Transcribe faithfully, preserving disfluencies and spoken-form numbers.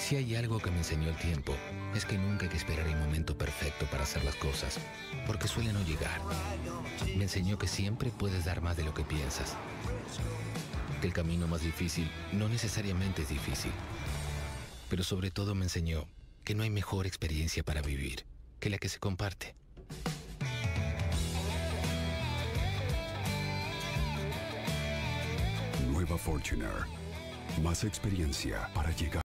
Si hay algo que me enseñó el tiempo, es que nunca hay que esperar el momento perfecto para hacer las cosas, porque suele no llegar. Me enseñó que siempre puedes dar más de lo que piensas, que el camino más difícil no necesariamente es difícil, pero sobre todo me enseñó que no hay mejor experiencia para vivir que la que se comparte. Nueva Fortuner. Más experiencia para llegar.